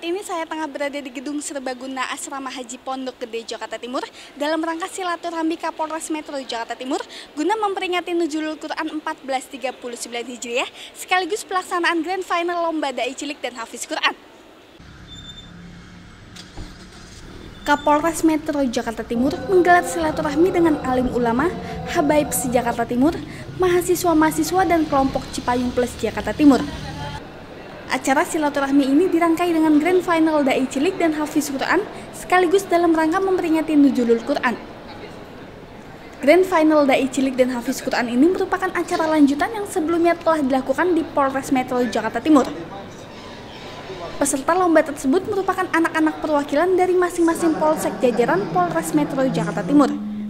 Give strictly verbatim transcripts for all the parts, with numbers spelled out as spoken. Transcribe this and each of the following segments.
ini saya tengah berada di Gedung Serbaguna Asrama Haji Pondok Gede, Jakarta Timur dalam rangka silaturahmi Kapolres Metro Jakarta Timur guna memperingati Nuzulul Quran seribu empat ratus tiga puluh sembilan Hijriah sekaligus pelaksanaan Grand Final Lomba Dai Cilik dan Hafiz Quran. Kapolres Metro Jakarta Timur menggelar silaturahmi dengan alim ulama, habaib se-Jakarta Timur, mahasiswa-mahasiswa dan kelompok Cipayung Plus Jakarta Timur. Acara silaturahmi ini dirangkai dengan Grand Final Dai Cilik dan Hafiz Quran sekaligus dalam rangka memperingati Nuzulul Quran. Grand Final Dai Cilik dan Hafiz Quran ini merupakan acara lanjutan yang sebelumnya telah dilakukan di Polres Metro Jakarta Timur. Peserta lomba tersebut merupakan anak-anak perwakilan dari masing-masing polsek jajaran Polres Metro Jakarta Timur.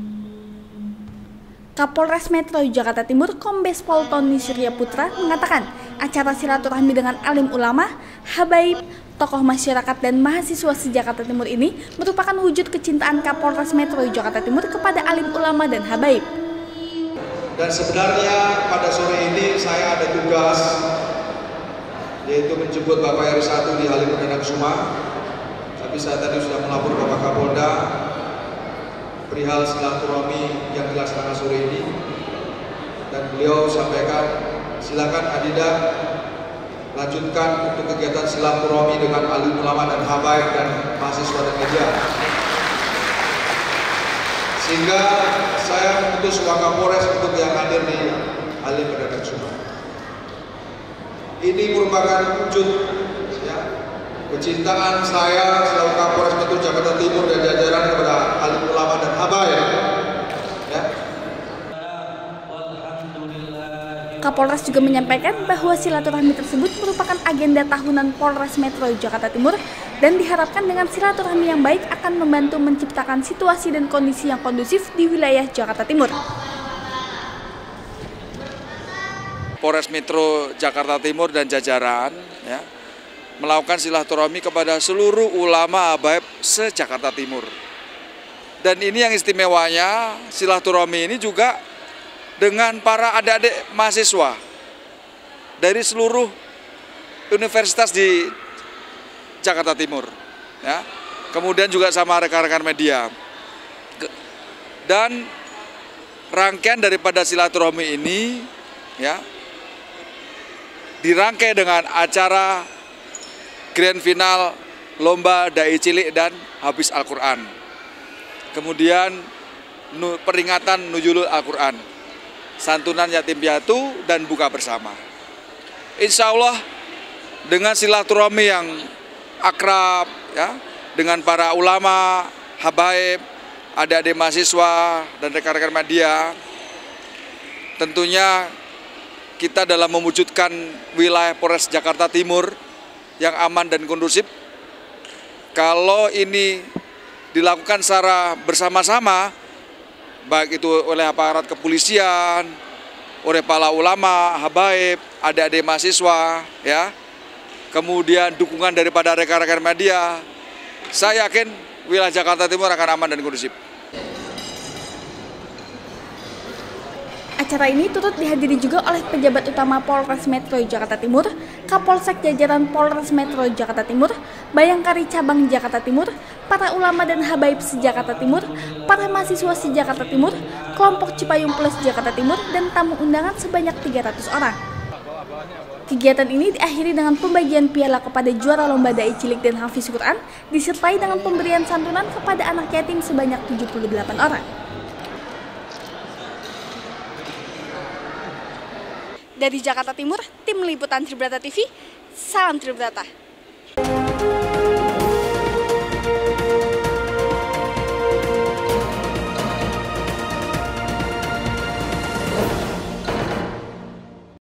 Kapolres Metro Jakarta Timur Kombes Pol Tony Surya Putra mengatakan acara silaturahmi dengan alim ulama, habaib, tokoh masyarakat dan mahasiswa se-Jakarta Timur ini merupakan wujud kecintaan Kapolres Metro Jakarta Timur kepada alim ulama dan habaib. Dan sebenarnya pada sore ini saya ada tugas, yaitu menjemput Bapak R satu di Halim Perdana Kusuma. Tapi saya tadi sudah melapor Bapak Kapolda perihal silaturahmi yang dilaksanakan sore ini, dan beliau sampaikan silakan Adida lanjutkan untuk kegiatan silaturahmi dengan alim ulama dan habaib dan mahasiswa dan media. Sehingga saya mengutus Wakapolres untuk yang hadir di Halim Perdana Kusuma. Ini merupakan wujud ya, kecintaan saya selaku Kapolres Metro Jakarta Timur dan jajaran kepada alim ulama dan habaib. Ya. Kapolres juga menyampaikan bahwa silaturahmi tersebut merupakan agenda tahunan Polres Metro Jakarta Timur dan diharapkan dengan silaturahmi yang baik akan membantu menciptakan situasi dan kondisi yang kondusif di wilayah Jakarta Timur. Polres Metro Jakarta Timur dan jajaran ya, melakukan silaturahmi kepada seluruh ulama habaib se-Jakarta Timur. Dan ini yang istimewanya, silaturahmi ini juga dengan para adik-adik mahasiswa dari seluruh universitas di Jakarta Timur. Ya. Kemudian juga sama rekan-rekan media. Dan rangkaian daripada silaturahmi ini ya, dirangkai dengan acara Grand Final Lomba Dai Cilik dan Hafiz Al-Quran. Kemudian nu, peringatan Nuzulul Al-Quran, santunan yatim piatu dan buka bersama. Insya Allah dengan silaturahmi yang akrab ya, dengan para ulama, habaib, adik-adik mahasiswa dan rekan-rekan media, tentunya kita dalam mewujudkan wilayah Polres Jakarta Timur yang aman dan kondusif. Kalau ini dilakukan secara bersama-sama, baik itu oleh aparat kepolisian, oleh para ulama, habaib, adik-adik mahasiswa, ya, kemudian dukungan daripada rekan-rekan media, saya yakin wilayah Jakarta Timur akan aman dan kondusif. Acara ini turut dihadiri juga oleh pejabat utama Polres Metro Jakarta Timur, Kapolsek jajaran Polres Metro Jakarta Timur, Bayangkari Cabang Jakarta Timur, para ulama dan habaib se-Jakarta Timur, para mahasiswa se-Jakarta Timur, kelompok Cipayung Plus Jakarta Timur, dan tamu undangan sebanyak tiga ratus orang. Kegiatan ini diakhiri dengan pembagian piala kepada juara lomba Dai Cilik dan Hafiz Quran, disertai dengan pemberian santunan kepada anak yatim sebanyak tujuh puluh delapan orang. Dari Jakarta Timur, tim liputan Tribrata T V, salam Tribrata.